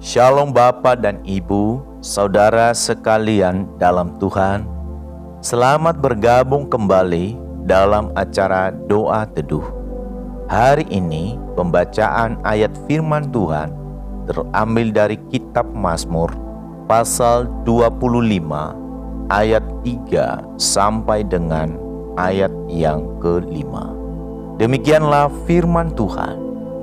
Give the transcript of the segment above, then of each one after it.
Shalom Bapak dan Ibu, saudara sekalian dalam Tuhan. Selamat bergabung kembali dalam acara Doa Teduh. Hari ini pembacaan ayat firman Tuhan terambil dari kitab Mazmur pasal 25 ayat 3 sampai dengan ayat yang ke-5. Demikianlah firman Tuhan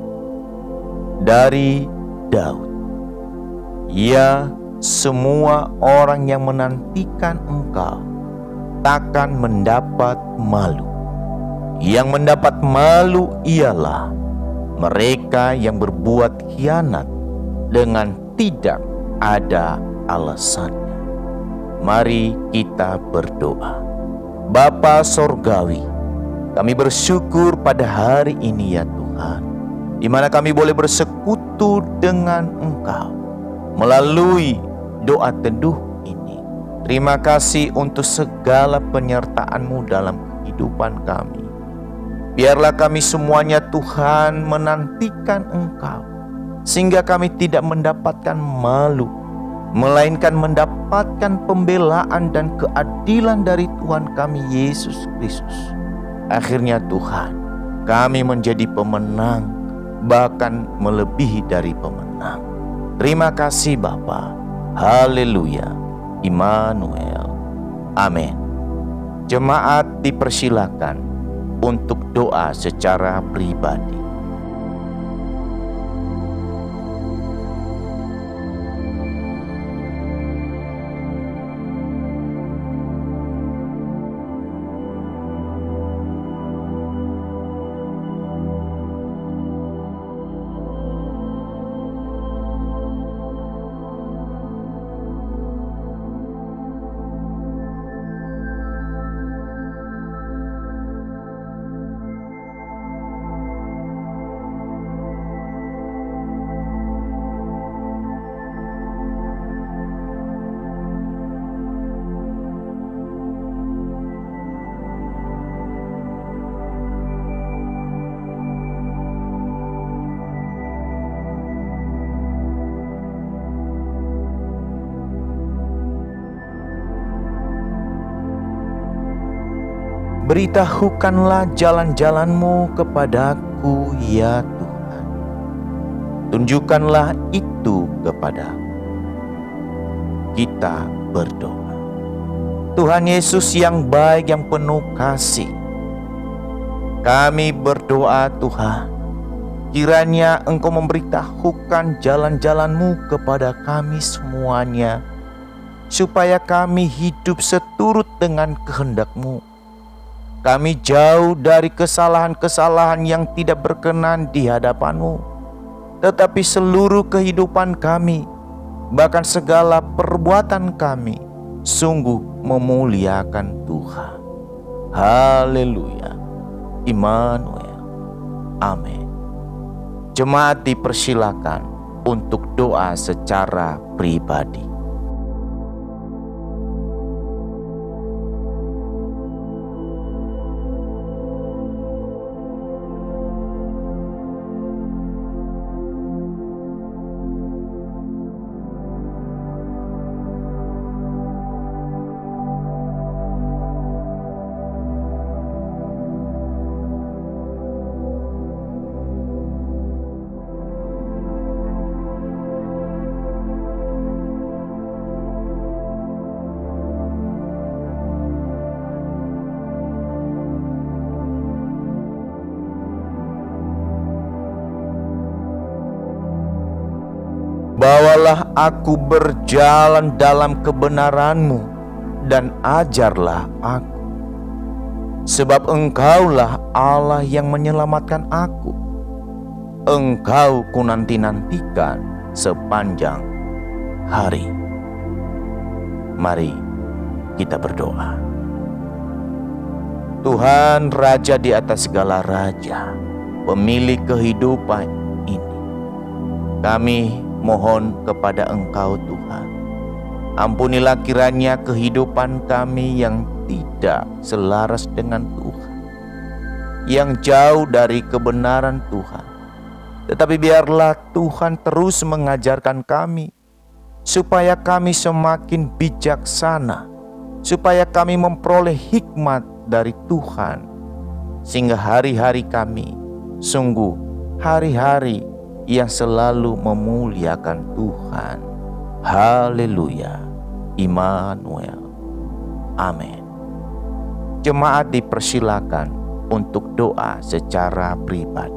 dari Daud. Ya, semua orang yang menantikan Engkau takkan mendapat malu. Yang mendapat malu ialah mereka yang berbuat khianat dengan tidak ada alasannya. Mari kita berdoa. Bapa Sorgawi, kami bersyukur pada hari ini ya Tuhan, di mana kami boleh bersekutu dengan Engkau melalui doa teduh ini. Terima kasih untuk segala penyertaan-Mu dalam kehidupan kami. Biarlah kami semuanya Tuhan menantikan Engkau, sehingga kami tidak mendapatkan malu, melainkan mendapatkan pembelaan dan keadilan dari Tuhan kami Yesus Kristus. Akhirnya Tuhan, kami menjadi pemenang, bahkan melebihi dari pemenang. Terima kasih Bapa. Haleluya. Immanuel. Amin. Jemaat dipersilakan untuk doa secara pribadi. Beritahukanlah jalan-jalan-Mu kepadaku ya Tuhan. Tunjukkanlah itu kepadaku. Kita berdoa. Tuhan Yesus yang baik, yang penuh kasih, kami berdoa Tuhan, kiranya Engkau memberitahukan jalan-jalan-Mu kepada kami semuanya, supaya kami hidup seturut dengan kehendak-Mu. Kami jauh dari kesalahan-kesalahan yang tidak berkenan di hadapan-Mu, tetapi seluruh kehidupan kami, bahkan segala perbuatan kami, sungguh memuliakan Tuhan. Haleluya. Immanuel. Amin. Jemaat dipersilakan untuk doa secara pribadi. Bawalah aku berjalan dalam kebenaran-Mu dan ajarlah aku. Sebab Engkaulah Allah yang menyelamatkan aku. Engkau ku nanti-nantikan sepanjang hari. Mari kita berdoa. Tuhan Raja di atas segala raja, pemilik kehidupan ini, kami mohon kepada Engkau Tuhan, ampunilah kiranya kehidupan kami yang tidak selaras dengan Tuhan, yang jauh dari kebenaran Tuhan, Tetapi biarlah Tuhan terus mengajarkan kami, supaya kami semakin bijaksana, supaya kami memperoleh hikmat dari Tuhan, sehingga hari-hari kami sungguh hari-hari yang selalu memuliakan Tuhan. Haleluya. Immanuel. Amin. Jemaat dipersilakan untuk doa secara pribadi.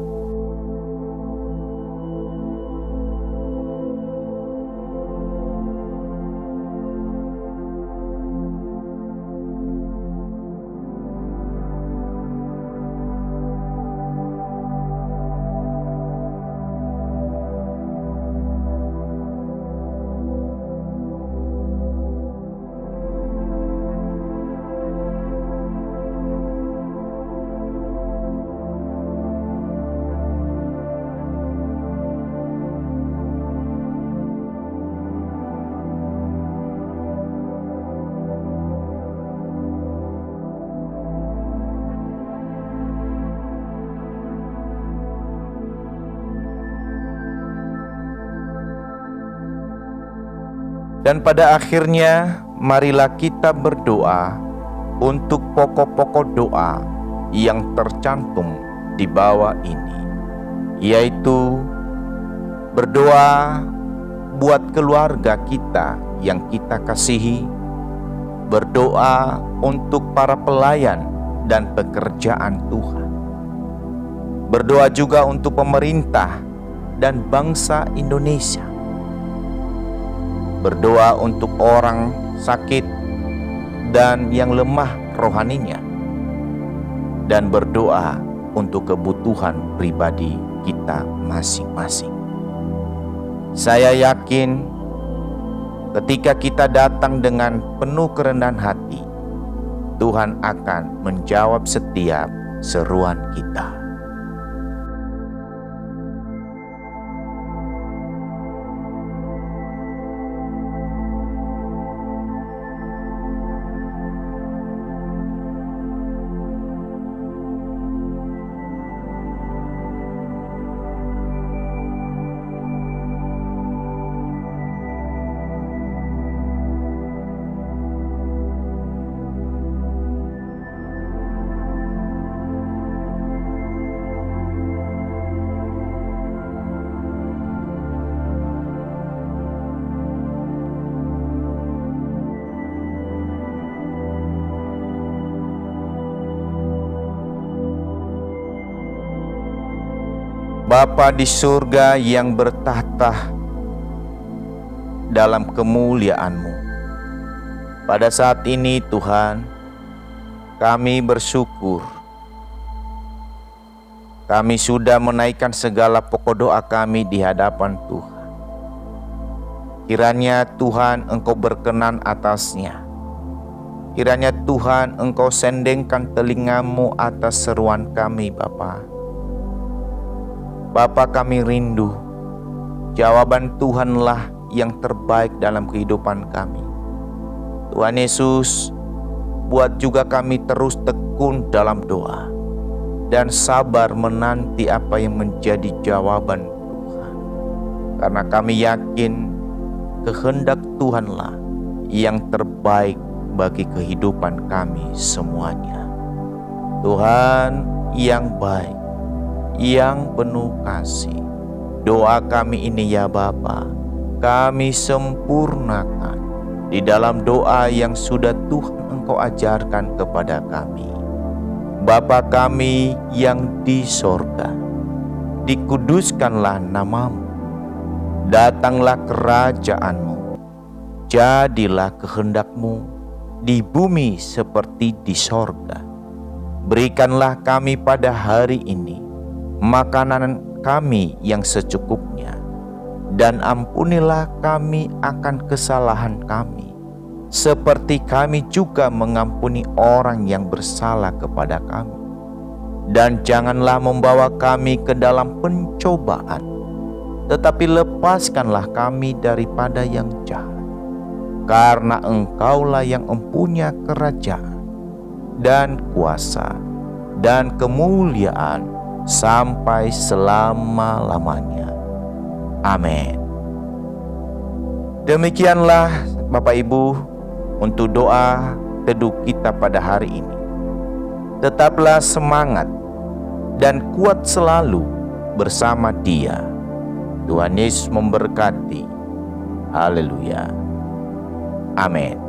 Dan pada akhirnya, marilah kita berdoa untuk pokok-pokok doa yang tercantum di bawah ini, yaitu berdoa buat keluarga kita yang kita kasihi, berdoa untuk para pelayan dan pekerjaan Tuhan, berdoa juga untuk pemerintah dan bangsa Indonesia, berdoa untuk orang sakit dan yang lemah rohaninya, dan berdoa untuk kebutuhan pribadi kita masing-masing. Saya yakin ketika kita datang dengan penuh kerendahan hati, Tuhan akan menjawab setiap seruan kita. Bapa di surga yang bertahta dalam kemuliaan-Mu, pada saat ini Tuhan, kami bersyukur. Kami sudah menaikkan segala pokok doa kami di hadapan Tuhan. Kiranya Tuhan Engkau berkenan atasnya. Kiranya Tuhan Engkau sendengkan telinga-Mu atas seruan kami Bapa. Bapa, kami rindu jawaban Tuhanlah yang terbaik dalam kehidupan kami. Tuhan Yesus, buat juga kami terus tekun dalam doa dan sabar menanti apa yang menjadi jawaban Tuhan. Karena kami yakin kehendak Tuhanlah yang terbaik bagi kehidupan kami semuanya. Tuhan yang baik, yang penuh kasih, doa kami ini ya Bapa, kami sempurnakan di dalam doa yang sudah Tuhan Engkau ajarkan kepada kami. Bapa kami yang di sorga, dikuduskanlah nama-Mu, datanglah kerajaan-Mu, jadilah kehendak-Mu di bumi seperti di sorga. Berikanlah kami pada hari ini makanan kami yang secukupnya, dan ampunilah kami akan kesalahan kami, seperti kami juga mengampuni orang yang bersalah kepada kami. Dan janganlah membawa kami ke dalam pencobaan, tetapi lepaskanlah kami daripada yang jahat. Karena Engkaulah yang mempunyai kerajaan dan kuasa dan kemuliaan sampai selama-lamanya. Amin. Demikianlah Bapak Ibu untuk doa teduh kita pada hari ini. Tetaplah semangat dan kuat selalu bersama Dia. Tuhan Yesus memberkati. Haleluya. Amin.